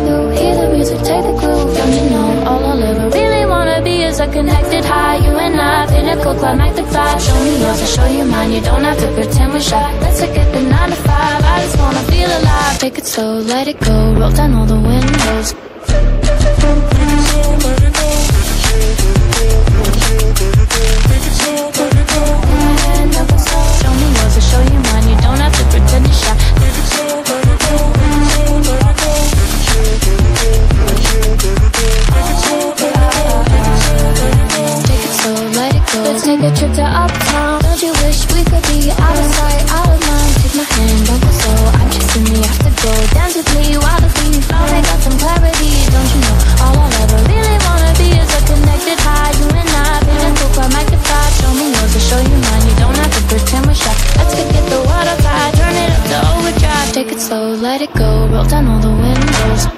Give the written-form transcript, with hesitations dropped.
loop, hear the music, take the groove. Don't you know, all I'll ever really wanna be is a connected high. You and I, pinnacle, climactic vibe. Show me yours, I'll show you mine. You don't have to pretend we're shy. Let's forget the 9 to 5. I just wanna feel alive. Take it slow, let it go, roll down all the windows. Show me yours, I'll show you mine. You don't have to pretend you're shy. Let's take a trip to uptown. Don't you wish we could be out of sight, out of mind? Take my hand, don't go slow. I'm chasing the afterglow. Dance with me while the beat finally got some clarity. Don't you know, all I'll ever really wanna be is a connected high. You and I, pinnacle, climactic vibe. Show me yours, I'll show you mine. You don't have to pretend we're shy. Let's get the water high, turn it up to overdrive. Take it slow, let it go, roll down all the windows.